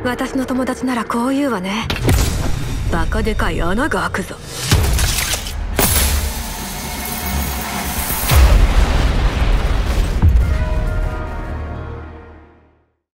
私の友達ならこう言うわね。バカでかい穴が開くぞ。